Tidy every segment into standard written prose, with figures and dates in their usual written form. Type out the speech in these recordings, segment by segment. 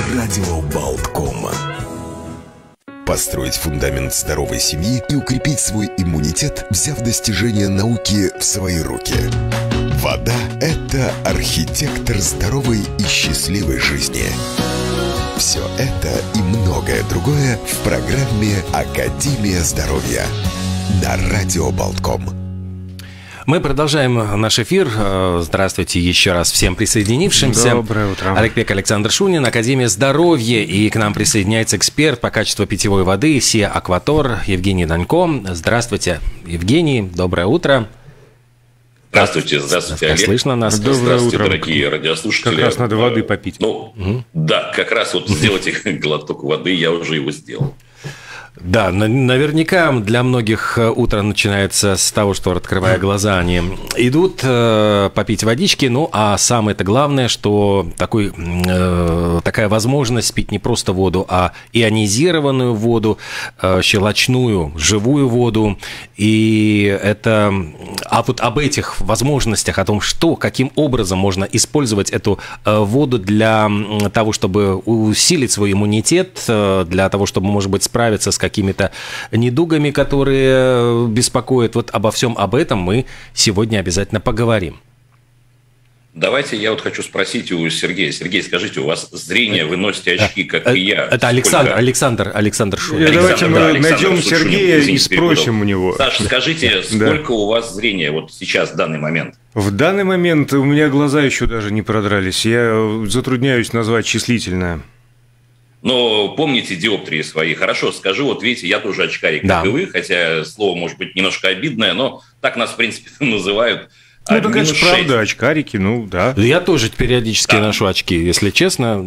Радио Болтком. Построить фундамент здоровой семьи и укрепить свой иммунитет, взяв достижения науки в свои руки. Вода – это архитектор здоровой и счастливой жизни. Все это и многое другое в программе «Академия здоровья» на Радио Болтком. Мы продолжаем наш эфир. Здравствуйте еще раз всем присоединившимся. Доброе утро. Олег Пек, Александр Шунин, Академия здоровья. И к нам присоединяется эксперт по качеству питьевой воды СИА Акватор Евгений Данько. Здравствуйте, Евгений. Доброе утро. Здравствуйте, Олег. Слышно нас? Здравствуйте, дорогие радиослушатели. Как раз надо воды попить. Да, как раз вот сделайте глоток воды, я уже его сделал. Да, наверняка для многих утро начинается с того, что, открывая глаза, они идут попить водички. Ну, а самое-то главное, что такая возможность пить не просто воду, а ионизированную воду, щелочную, живую воду. И это... А вот об этих возможностях, о том, каким образом можно использовать эту воду для того, чтобы усилить свой иммунитет, для того, чтобы, может быть, справиться с какими-то недугами, которые беспокоят. Вот обо всем об этом мы сегодня обязательно поговорим. Давайте я вот хочу спросить у Сергея. Сергей, скажите, у вас зрение, вы носите очки, как и я. Это Александр Шунин. Давайте мы найдем Сергея и спросим у него. Саша, скажите, сколько у вас зрения вот сейчас, в данный момент? В данный момент у меня глаза еще даже не продрались. Я затрудняюсь назвать числительное. Но помните диоптрии свои. Хорошо, скажу, вот видите, я тоже очкарик, как и вы, хотя слово может быть немножко обидное, но так нас, в принципе, называют. Ну, это, конечно, правда, очкарики, ну, да. Я тоже периодически ношу очки, если честно.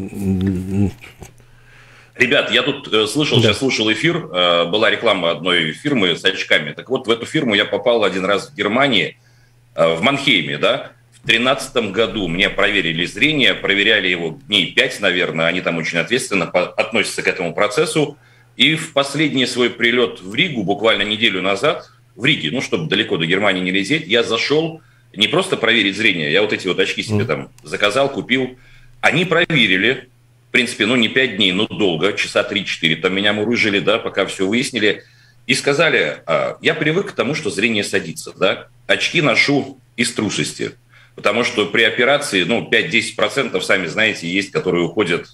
Ребят, я тут сейчас слушал эфир, была реклама одной фирмы с очками. Так вот, в эту фирму я попал один раз в Германии, в Манхейме, да. В 2013 году мне проверили зрение, проверяли его дней 5, наверное, они там очень ответственно относятся к этому процессу. И в последний свой прилет в Ригу, буквально неделю назад, в Риге, чтобы далеко до Германии не лететь, я зашел не просто проверить зрение, я вот эти вот очки себе там заказал, купил. Они проверили, в принципе, не 5 дней, но долго, часа 3-4, там меня мурыжили, да, пока все выяснили. И сказали, я привык к тому, что зрение садится, да, очки ношу из трусости. Потому что при операции, 5-10%, сами знаете, есть, которые уходят,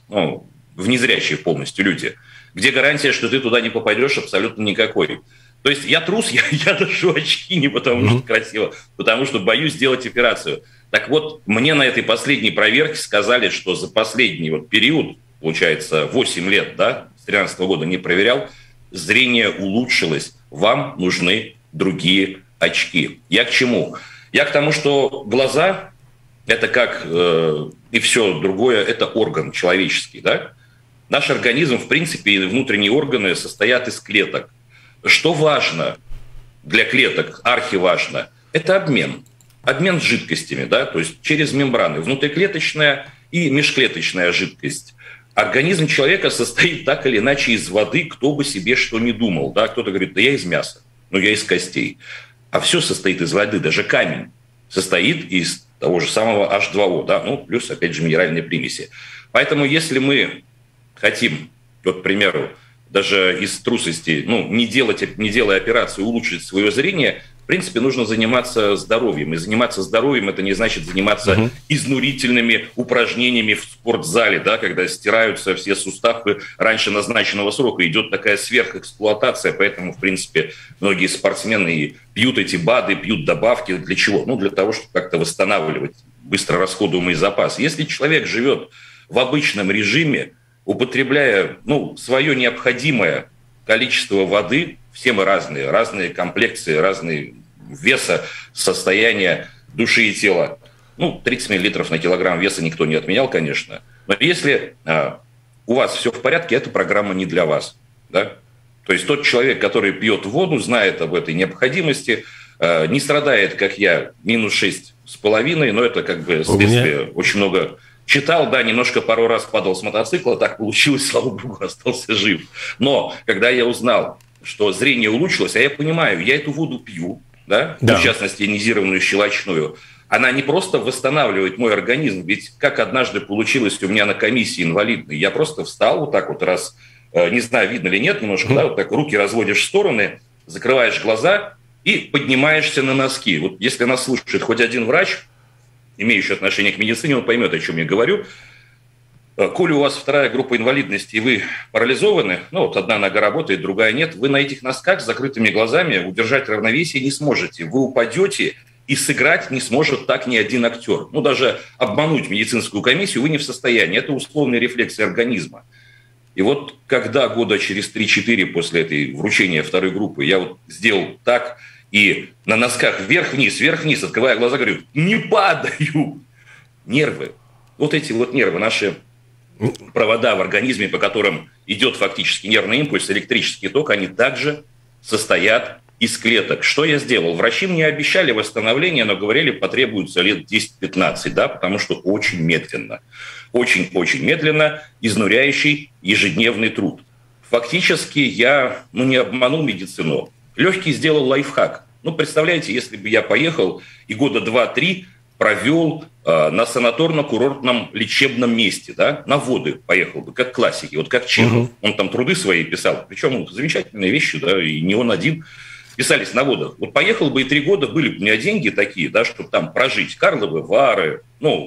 в незрячие полностью люди. Где гарантия, что ты туда не попадешь, абсолютно никакой. То есть я трус, я ношу очки не потому что красиво, потому что боюсь сделать операцию. Так вот, мне на этой последней проверке сказали, что за последний период, получается, 8 лет, да, с 2013 года не проверял, зрение улучшилось. Вам нужны другие очки. Я к чему? Я к тому, что глаза – это как и все другое, это орган человеческий. Да? Наш организм, в принципе, и внутренние органы состоят из клеток. Что важно для клеток, архиважно – это обмен. Обмен жидкостями, да? То есть через мембраны. Внутриклеточная и межклеточная жидкость. Организм человека состоит так или иначе из воды, кто бы себе что ни думал. Да? Кто-то говорит, да я из мяса, я из костей. А все состоит из воды, даже камень состоит из того же самого H2O, да, плюс, опять же, минеральные примеси. Поэтому, если мы хотим, к примеру, даже из трусости, не делая операцию, улучшить свое зрение, в принципе, нужно заниматься здоровьем. И заниматься здоровьем – это не значит заниматься изнурительными упражнениями в спортзале, да, когда стираются все суставы раньше назначенного срока. Идет такая сверхэксплуатация, поэтому, в принципе, многие спортсмены пьют эти БАДы, пьют добавки. Для чего? Для того, чтобы как-то восстанавливать быстро расходуемый запас. Если человек живет в обычном режиме, употребляя свое необходимое количество воды, все мы разные комплекции, разные веса, состояния души и тела. 30 мл на килограмм веса никто не отменял, конечно. Но если у вас все в порядке, эта программа не для вас. Да? То есть тот человек, который пьет воду, знает об этой необходимости, не страдает, как я, -6,5, но это следствие очень много... Читал, да, немножко пару раз падал с мотоцикла, так получилось, слава богу, остался жив. Но когда я узнал, что зрение улучшилось, а я понимаю, я эту воду пью, да? В частности, ионизированную щелочную, она не просто восстанавливает мой организм, ведь как однажды получилось у меня на комиссии инвалидной, я просто встал вот так вот раз, не знаю, видно ли нет немножко, да, вот так руки разводишь в стороны, закрываешь глаза и поднимаешься на носки. Вот если нас слушает хоть один врач, имеющий отношение к медицине, он поймет, о чем я говорю. Коли у вас вторая группа инвалидности, и вы парализованы, ну вот одна нога работает, другая нет, вы на этих носках с закрытыми глазами удержать равновесие не сможете. Вы упадете, и сыграть не сможет так ни один актер. Ну, даже обмануть медицинскую комиссию вы не в состоянии. Это условные рефлексы организма. И вот когда года через 3-4 после этой вручения второй группы я вот сделал так, и на носках вверх-вниз, открывая глаза, говорю, не падаю. Нервы, вот эти вот нервы, наши провода в организме, по которым идет фактически нервный импульс, электрический ток, они также состоят из клеток. Что я сделал? Врачи мне обещали восстановление, но говорили, потребуется лет 10-15, да, потому что очень медленно, очень-очень медленно, изнуряющий ежедневный труд. Фактически я, не обманул медицину, легкий сделал лайфхак. Представляете, если бы я поехал и года 2-3 провел на санаторно-курортном лечебном месте, да, на воды поехал бы, как классики, вот как Чехов. Он там труды свои писал, причем замечательные вещи, да, и не он один, писались на водах. Вот поехал бы и 3 года, были бы у меня деньги такие, да, чтобы там прожить. Карловы Вары,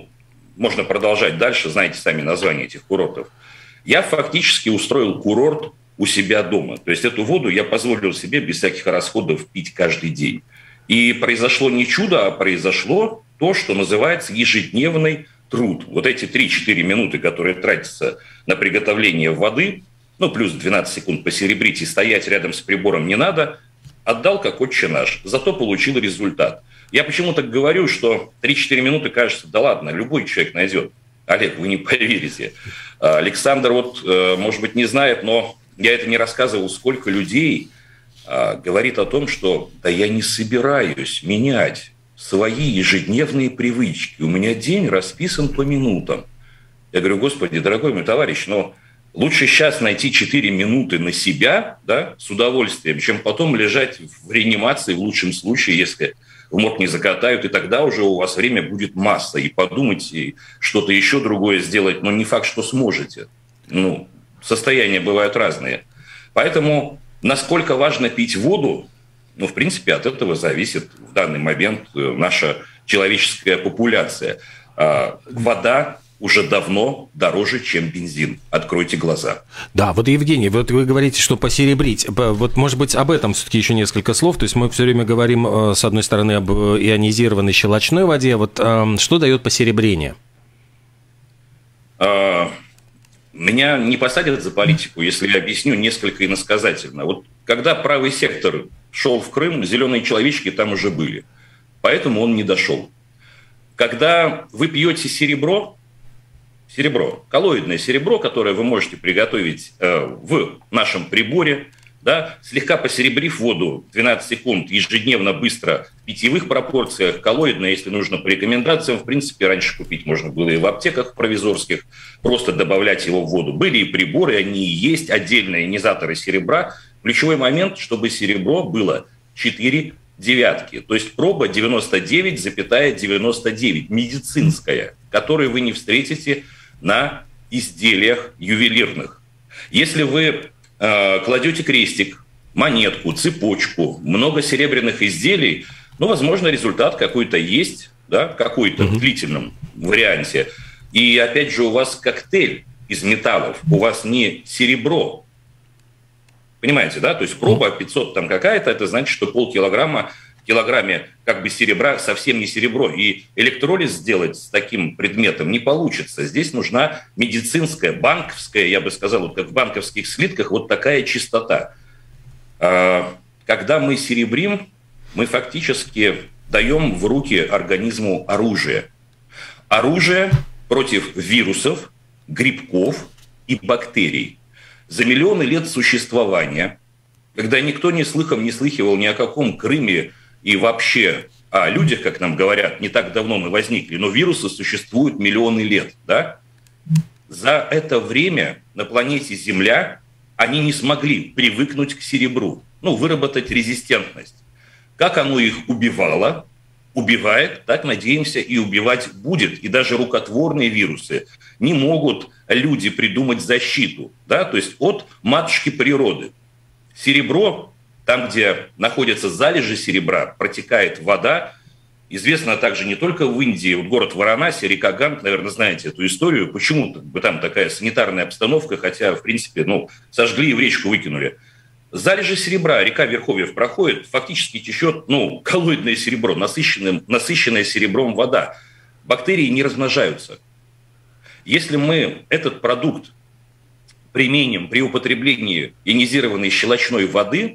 можно продолжать дальше, знаете сами названия этих курортов. Я фактически устроил курорт у себя дома. То есть эту воду я позволил себе без всяких расходов пить каждый день. И произошло не чудо, а произошло то, что называется ежедневный труд. Вот эти 3-4 минуты, которые тратятся на приготовление воды, плюс 12 секунд посеребрить и стоять рядом с прибором не надо, отдал как отче наш, зато получил результат. Я почему-то говорю, что 3-4 минуты кажется, да ладно, любой человек найдет. Олег, вы не поверите. Александр, может быть, не знает, но я это не рассказывал, сколько людей говорит о том, что да я не собираюсь менять свои ежедневные привычки. У меня день расписан по минутам. Я говорю, Господи, дорогой мой товарищ, лучше сейчас найти 4 минуты на себя, да, с удовольствием, чем потом лежать в реанимации, в лучшем случае, если в морг не закатают, и тогда уже у вас время будет масса. И подумать, и что-то еще другое сделать, но не факт, что сможете. Состояния бывают разные. Поэтому насколько важно пить воду, в принципе, от этого зависит в данный момент наша человеческая популяция. Вода уже давно дороже, чем бензин. Откройте глаза. Да, Евгений, вы говорите, что посеребрить. Может быть, об этом все-таки еще несколько слов. То есть мы все время говорим, с одной стороны, об ионизированной щелочной воде. Что дает посеребрение? Меня не посадят за политику, если я объясню несколько иносказательно. Когда правый сектор шел в Крым, зеленые человечки там уже были. Поэтому он не дошел. Когда вы пьете серебро, коллоидное серебро, которое вы можете приготовить в нашем приборе, да, слегка посеребрив воду 12 секунд ежедневно быстро в питьевых пропорциях, коллоидное, если нужно, по рекомендациям, в принципе, раньше купить можно было и в аптеках провизорских, просто добавлять его в воду. Были и приборы, они и есть, отдельные ионизаторы серебра. Ключевой момент, чтобы серебро было 4 девятки, то есть проба 99,99, медицинская, которую вы не встретите на изделиях ювелирных. Если вы кладете крестик, монетку, цепочку, много серебряных изделий, возможно, результат какой-то есть, да, какой-то в длительном варианте. И опять же, у вас коктейль из металлов, у вас не серебро. Понимаете, да? То есть проба 500 там какая-то, это значит, что полкилограмма в килограмме серебра совсем не серебро. И электролиз сделать с таким предметом не получится. Здесь нужна медицинская, банковская, я бы сказал, как в банковских слитках, такая чистота. Когда мы серебрим, мы фактически даем в руки организму оружие. Оружие против вирусов, грибков и бактерий. За миллионы лет существования, когда никто не слыхом не слыхивал ни о каком Крыме и вообще о людях, как нам говорят, не так давно мы возникли, но вирусы существуют миллионы лет, да? За это время на планете Земля они не смогли привыкнуть к серебру, выработать резистентность. Как оно их убивало, убивает, так, надеемся, и убивать будет. И даже рукотворные вирусы не могут люди придумать защиту, да, то есть от матушки природы. Серебро, там, где находятся залежи серебра, протекает вода. Известно также не только в Индии, вот город Варанаси, река Ганг, наверное, знаете эту историю, почему там такая санитарная обстановка, хотя, в принципе, сожгли и в речку выкинули. Залежи серебра, река Верховьев проходит, фактически течет, коллоидное серебро, насыщенная серебром вода. Бактерии не размножаются. Если мы этот продукт применим при употреблении ионизированной щелочной воды,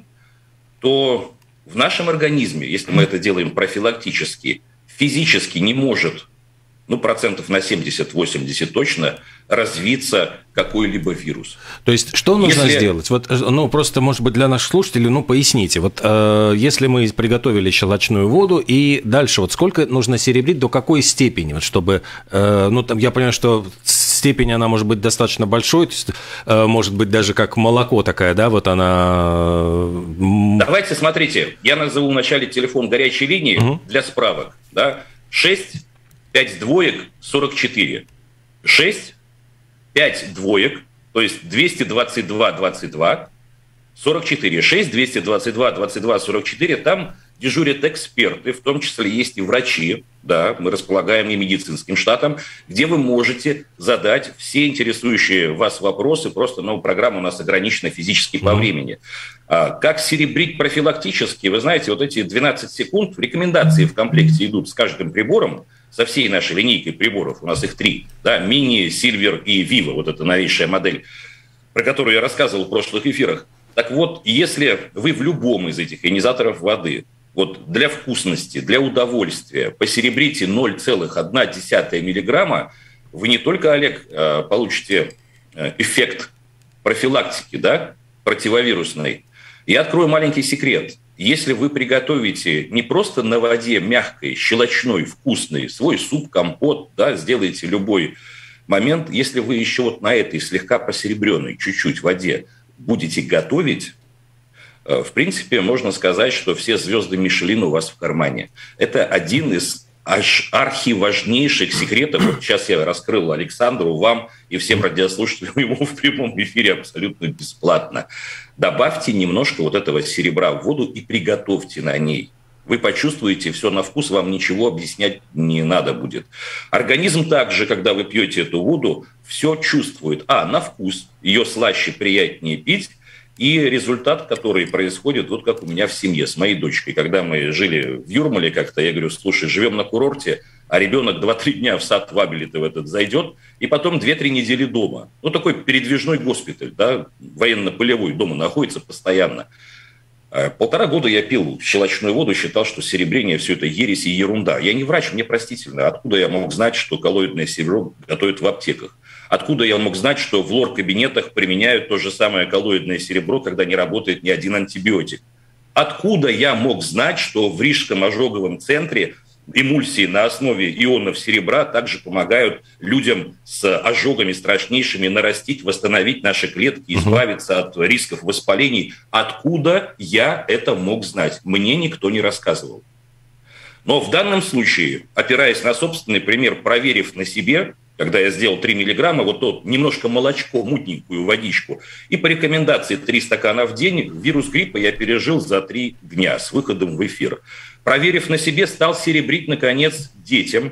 то в нашем организме, если мы это делаем профилактически, физически не может, процентов на 70-80 точно, развиться какой-либо вирус. То есть, что нужно сделать? Вот, просто, может быть, для наших слушателей, поясните. Вот, если мы приготовили щелочную воду, и дальше, вот сколько нужно серебрить, до какой степени, вот, чтобы, я понимаю, что степень, она может быть достаточно большой, то есть, может быть, даже как молоко такая, да, вот она... Давайте, смотрите, я назову вначале телефон горячей линии для справок, да, 6 5 двоек 44. 6, 5 двоек, то есть 222, 22, 44. 6, 222, 22, 44. Там дежурят эксперты, в том числе есть и врачи. Да, мы располагаем и медицинским штатом, где вы можете задать все интересующие вас вопросы. Просто, программа у нас ограничена физически по времени. Как серебрить профилактически? Вы знаете, вот эти 12 секунд в рекомендации в комплекте идут с каждым прибором, со всей нашей линейкой приборов, у нас их 3, да, Мини, Сильвер и Вива, вот эта новейшая модель, про которую я рассказывал в прошлых эфирах. Так вот, если вы в любом из этих ионизаторов воды, вот для вкусности, для удовольствия посеребрите 0,1 миллиграмма, вы не только, Олег, получите эффект профилактики, да, противовирусной. Я открою маленький секрет. Если вы приготовите не просто на воде мягкой, щелочной, вкусной, свой суп, компот, да, сделаете любой момент, если вы еще вот на этой слегка посеребренной чуть-чуть воде будете готовить, в принципе, можно сказать, что все звезды Мишелин у вас в кармане. Это один из архиважнейших секретов. Вот сейчас я раскрыл Александру, вам и всем радиослушателям его в прямом эфире абсолютно бесплатно. Добавьте немножко вот этого серебра в воду и приготовьте на ней. Вы почувствуете все на вкус, вам ничего объяснять не надо будет. Организм также, когда вы пьете эту воду, все чувствует. На вкус ее слаще, приятнее пить. И результат, который происходит, вот как у меня в семье с моей дочкой. Когда мы жили в Юрмале как-то, я говорю, слушай, живем на курорте, а ребенок 2-3 дня в сад в Абеле-то в этот зайдет, и потом 2-3 недели дома. Такой передвижной госпиталь, да, военно-полевой, дома находится постоянно. 1,5 года я пил щелочную воду, считал, что серебрение все это ересь и ерунда. Я не врач, мне простительно. Откуда я мог знать, что коллоидное серебро готовят в аптеках? Откуда я мог знать, что в лор-кабинетах применяют то же самое коллоидное серебро, когда не работает ни один антибиотик? Откуда я мог знать, что в Рижском ожоговом центре эмульсии на основе ионов серебра также помогают людям с ожогами страшнейшими нарастить, восстановить наши клетки, избавиться от рисков воспалений? Откуда я это мог знать? Мне никто не рассказывал. Но в данном случае, опираясь на собственный пример, проверив на себе, когда я сделал 3 миллиграмма, вот то немножко молочко, мутненькую водичку, и по рекомендации 3 стакана в день, вирус гриппа я пережил за 3 дня с выходом в эфир. Проверив на себе, стал серебрить, наконец, детям.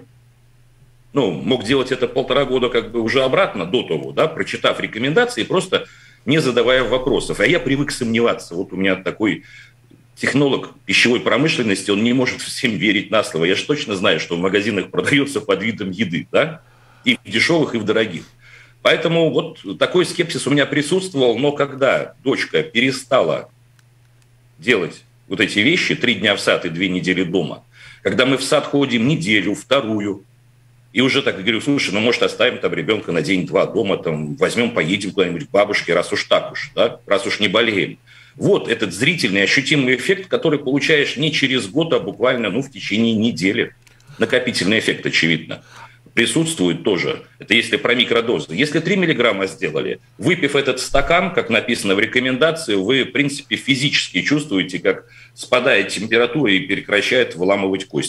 Мог делать это 1,5 года как бы уже обратно, до того, да, прочитав рекомендации, просто не задавая вопросов. А я привык сомневаться. Вот у меня такой технолог пищевой промышленности, он не может всем верить на слово. Я же точно знаю, что в магазинах продается под видом еды, да? И в дешевых, и в дорогих. Поэтому вот такой скепсис у меня присутствовал. Но когда дочка перестала делать вот эти вещи, 3 дня в сад и 2 недели дома, когда мы в сад ходим неделю, 2, и уже так говорю, слушай, может оставим там ребенка на день-два дома, там, возьмем, поедем куда-нибудь к бабушке, раз уж так уж, да? Раз уж не болеем. Вот этот зрительный, ощутимый эффект, который получаешь не через год, а буквально в течение недели. Накопительный эффект, очевидно, присутствует тоже. Это если про микродозы. Если 3 миллиграмма сделали, выпив этот стакан, как написано в рекомендации, вы, в принципе, физически чувствуете, как спадает температура и прекращает выламывать кости.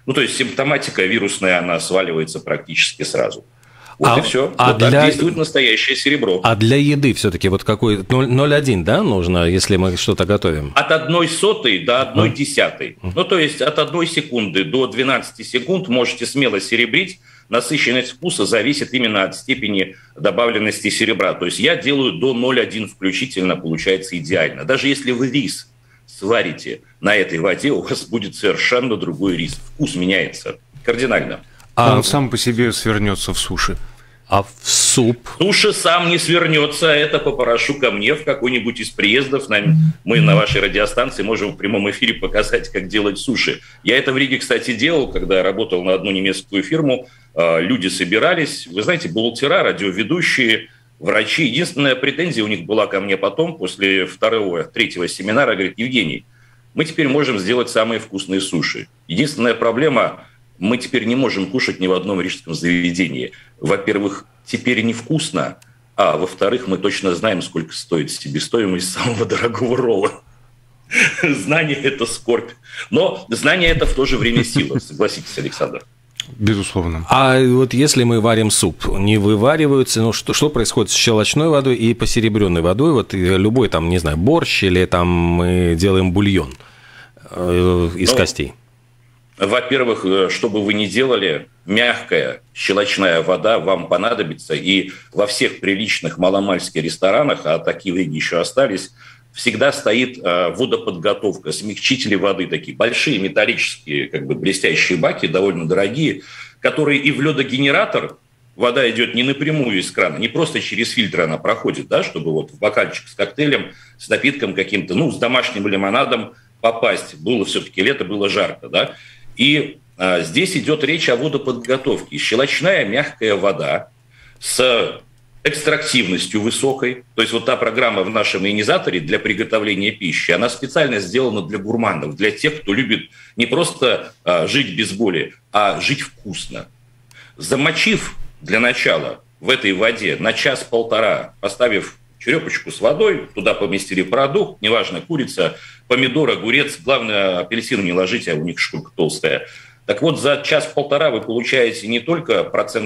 Ну, то есть симптоматика вирусная, она сваливается практически сразу. Вот и все. Так действует настоящее серебро. А для еды все-таки вот какой 0,1, да, нужно, если мы что-то готовим? От 0,01 до 0,1. Ну, то есть от 1 секунды до 12 секунд можете смело серебрить. Насыщенность вкуса зависит именно от степени добавленности серебра. То есть я делаю до 0,1 включительно, получается идеально. Даже если вы рис сварите на этой воде, у вас будет совершенно другой рис. Вкус меняется кардинально. Он сам по себе свернется в суши. А в суп? Суши сам не свернется, это попрошу ко мне в какой-нибудь из приездов. Мы на вашей радиостанции можем в прямом эфире показать, как делать суши. Я это в Риге, кстати, делал, когда работал на одну немецкую фирму. Люди собирались, вы знаете, бухгалтера, радиоведущие, врачи. Единственная претензия у них была ко мне потом, после 2-3 семинара, говорит: Евгений, мы теперь можем сделать самые вкусные суши. Единственная проблема – мы теперь не можем кушать ни в одном рижском заведении. Во-первых, теперь невкусно, а во-вторых, мы точно знаем, сколько стоит себестоимость самого дорогого ролла. Знание – это скорбь. Но знание – это в то же время сила. Согласитесь, Александр. Безусловно. А вот если мы варим суп, не вывариваются, ну что происходит с щелочной водой и посеребренной водой? Вот любой там, не знаю, борщ или там мы делаем бульон из костей. Во-первых, что бы вы ни делали, мягкая щелочная вода вам понадобится. И во всех приличных маломальских ресторанах, а такие в Риге еще остались, всегда стоит водоподготовка, смягчители воды такие, большие металлические, как бы блестящие баки, довольно дорогие, которые и в ледогенератор, вода идет не напрямую из крана, не просто через фильтр она проходит, да, чтобы вот в бокальчик с коктейлем, с напитком каким-то, ну, с домашним лимонадом попасть. Было все-таки лето, было жарко, да. И здесь идет речь о водоподготовке. Щелочная мягкая вода с экстрактивностью высокой. То есть вот та программа в нашем ионизаторе для приготовления пищи, она специально сделана для гурманов, для тех, кто любит не просто жить без боли, а жить вкусно. Замочив для начала в этой воде на 1-1,5, поставив черепочку с водой, туда поместили продукт, неважно, курица, помидор, огурец, главное, апельсин не ложите, а у них шкурка толстая. Так вот, за 1-1,5 вы получаете не только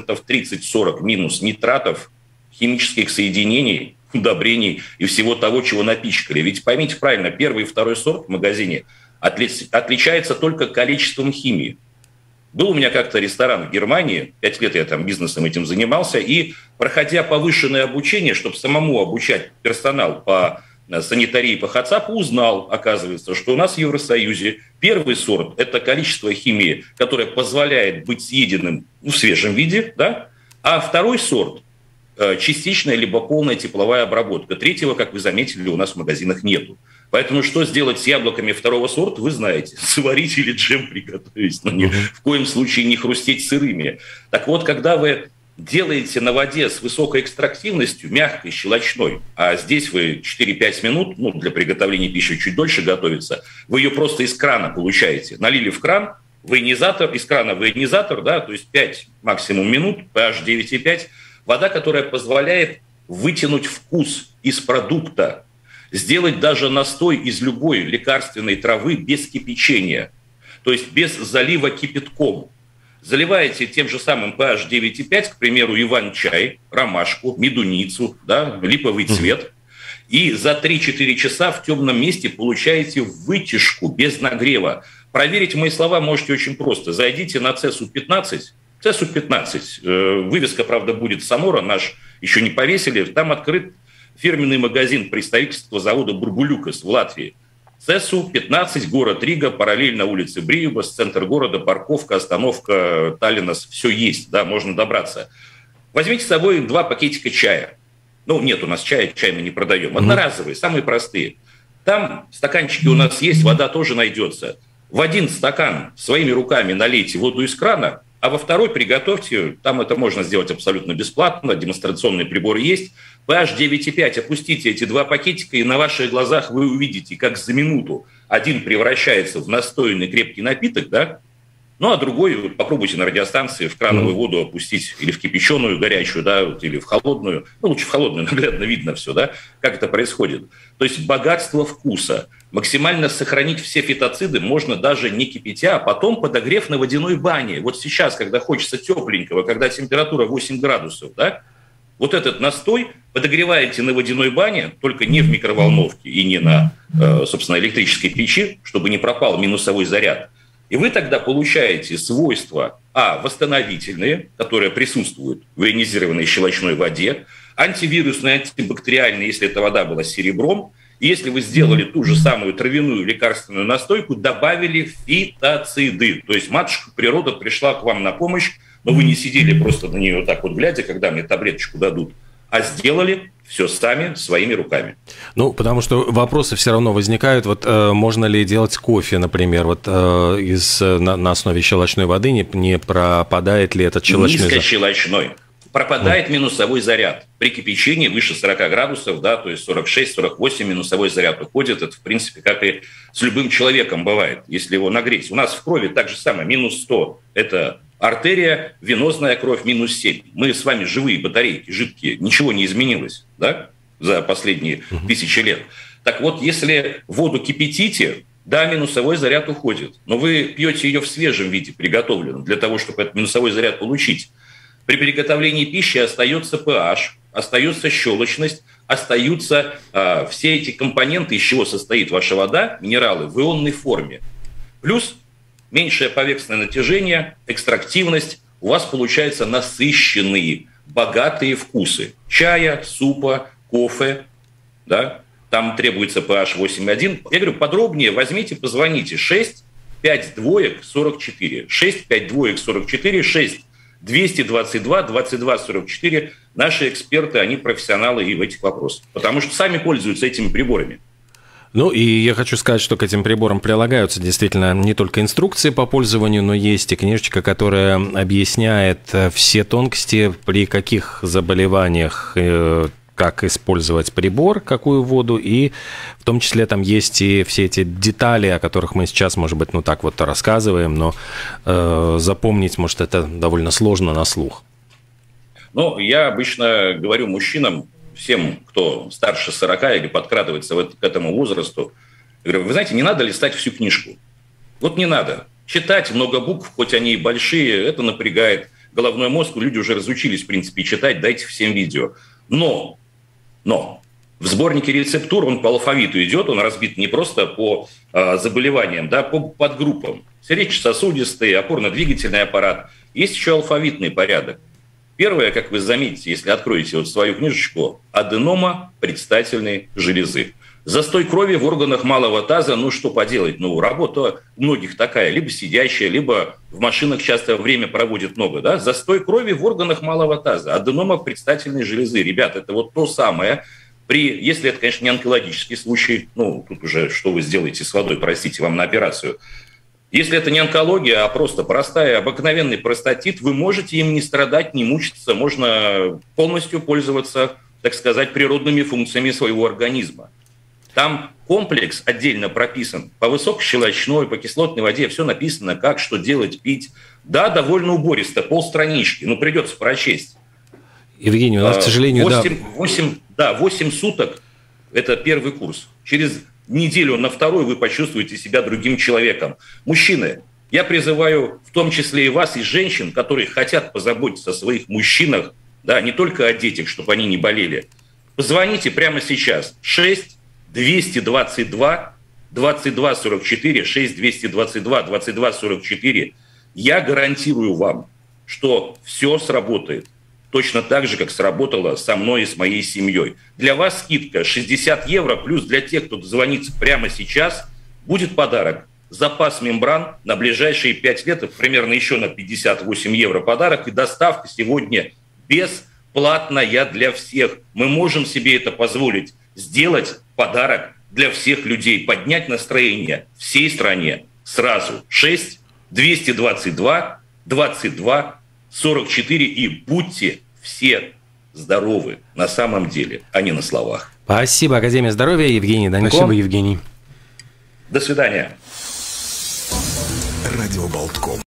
30-40% минус нитратов, химических соединений, удобрений и всего того, чего напичкали. Ведь поймите правильно, 1 и 2 сорт в магазине отличается только количеством химии. Был у меня как-то ресторан в Германии, 5 лет я там бизнесом этим занимался, и проходя повышенное обучение, чтобы самому обучать персонал по санитарии, по ХАЦАПу, узнал, оказывается, что у нас в Евросоюзе 1 сорт – это количество химии, которое позволяет быть съеденным в свежем виде, да? А 2 сорт – частичная либо полная тепловая обработка. 3-го, как вы заметили, у нас в магазинах нету. Поэтому что сделать с яблоками 2 сорта, вы знаете. Сварить или джем приготовить, но ни в коем случае не хрустеть сырыми. Так вот, когда вы делаете на воде с высокой экстрактивностью, мягкой, щелочной, а здесь вы 4-5 минут, ну, для приготовления пищи чуть дольше готовится, вы ее просто из крана получаете. Налили в кран, в ионизатор, из крана в ионизатор, да, то есть 5 максимум минут, pH 9,5, вода, которая позволяет вытянуть вкус из продукта, сделать даже настой из любой лекарственной травы без кипячения, то есть без залива кипятком. Заливаете тем же самым pH 9,5, к примеру, иван-чай, ромашку, медуницу, да, липовый цвет, и за 3-4 часа в темном месте получаете вытяжку без нагрева. Проверить мои слова можете очень просто. Зайдите на CESU-15, CESU-15, вывеска, правда, будет Самора, наш еще не повесили, там открыт фирменный магазин представительства завода «Бурбулюкас» в Латвии. CESU-15, город Рига, параллельно улице Бриюбас, центр города, парковка, остановка Таллинас, все есть, да, можно добраться. Возьмите с собой 2 пакетика чая. Ну, нет у нас чая, чай мы не продаем. Одноразовые, самые простые. Там стаканчики у нас есть, вода тоже найдется. В 1 стакан своими руками налейте воду из крана, а во 2 приготовьте, там это можно сделать абсолютно бесплатно, демонстрационный прибор есть, pH 9,5, опустите эти 2 пакетика, и на ваших глазах вы увидите, как за минуту 1 превращается в настойный крепкий напиток, да, Ну, а другой попробуйте на радиостанции в крановую воду опустить или в кипяченую, горячую, да, или в холодную. Ну, лучше в холодную, наглядно видно все, да, как это происходит. То есть богатство вкуса. Максимально сохранить все фитоциды можно даже не кипятя, а потом подогрев на водяной бане. Вот сейчас, когда хочется тепленького, когда температура 8 градусов, да, вот этот настой подогреваете на водяной бане, только не в микроволновке и не на, собственно, электрической печи, чтобы не пропал минусовой заряд. И вы тогда получаете свойства, восстановительные, которые присутствуют в ионизированной щелочной воде, антивирусные, антибактериальные, если эта вода была с серебром. И если вы сделали ту же самую травяную лекарственную настойку, добавили фитоциды. То есть матушка природа пришла к вам на помощь, но вы не сидели просто на нее вот так вот глядя, когда мне таблеточку дадут, а сделали все сами, своими руками. Ну, потому что вопросы все равно возникают. Вот можно ли делать кофе, например, вот на основе щелочной воды, не пропадает ли этот щелочной заряд? Низкощелочной. Пропадает минусовой заряд. При кипячении выше 40 градусов, да, то есть 46-48 минусовой заряд уходит. Это, в принципе, как и с любым человеком бывает, если его нагреть. У нас в крови так же самое, минус 100 – это артерия, венозная кровь минус 7. Мы с вами живые батарейки, жидкие. Ничего не изменилось, да, за последние тысячи лет. Так вот, если воду кипятите, да, минусовой заряд уходит. Но вы пьете ее в свежем виде, приготовленном, для того, чтобы этот минусовой заряд получить. При приготовлении пищи остается pH, остается щелочность, остаются все эти компоненты, из чего состоит ваша вода, минералы, в ионной форме. Плюс меньшее поверхностное натяжение, экстрактивность, у вас получаются насыщенные, богатые вкусы. Чая, супа, кофе, да, там требуется pH 8,1. Я говорю, подробнее возьмите, позвоните. 6 5 двоек 44, 6 5 двоек 44, 6 222 22 44. Наши эксперты, они профессионалы и в этих вопросах, потому что сами пользуются этими приборами. Ну, и я хочу сказать, что к этим приборам прилагаются действительно не только инструкции по пользованию, но есть и книжечка, которая объясняет все тонкости, при каких заболеваниях, как использовать прибор, какую воду, и в том числе там есть и все эти детали, о которых мы сейчас, может быть, ну так вот рассказываем, но запомнить, может, это довольно сложно на слух. Ну, я обычно говорю мужчинам, всем, кто старше 40 или подкрадывается к этому возрасту, я говорю, вы знаете, не надо листать всю книжку. Вот не надо. Читать много букв, хоть они и большие, это напрягает головной мозг. Люди уже разучились, в принципе, читать, дайте всем видео. Но в сборнике рецептур он по алфавиту идет, он разбит не просто по заболеваниям, да, по подгруппам. Сердечно-сосудистый, опорно-двигательный аппарат. Есть еще алфавитный порядок. Первое, как вы заметите, если откроете вот свою книжечку, аденома предстательной железы. Застой крови в органах малого таза, ну что поделать, ну работа у многих такая, либо сидящая, либо в машинах часто время проводит много, да? Застой крови в органах малого таза, аденома предстательной железы. Ребят, это вот то самое, если это, конечно, не онкологический случай, ну тут уже что вы сделаете с водой, простите, вам на операцию. Если это не онкология, а просто простая, обыкновенный простатит, вы можете им не страдать, не мучиться, можно полностью пользоваться, так сказать, природными функциями своего организма. Там комплекс отдельно прописан. По высокощелочной, по кислотной воде все написано, как, что делать, пить. Да, довольно убористо, полстранички, но придется прочесть. Евгений, у нас, к сожалению, 8 суток – это первый курс. Через неделю на второй вы почувствуете себя другим человеком. Мужчины, я призываю в том числе и вас, и женщин, которые хотят позаботиться о своих мужчинах, да, не только о детях, чтобы они не болели. Позвоните прямо сейчас. 6 222 22 44, 6 222 22 44. Я гарантирую вам, что все сработает. Точно так же, как сработало со мной и с моей семьей. Для вас скидка 60 евро, плюс для тех, кто дозвонится прямо сейчас, будет подарок. Запас мембран на ближайшие 5 лет, примерно еще на 58 евро подарок. И доставка сегодня бесплатная для всех. Мы можем себе это позволить. Сделать подарок для всех людей. Поднять настроение всей стране сразу. 6 222 22 44, и будьте все здоровы на самом деле, а не на словах. Спасибо, Академия здоровья, Евгений Данько. Спасибо, Евгений. До свидания. Радио Болтком.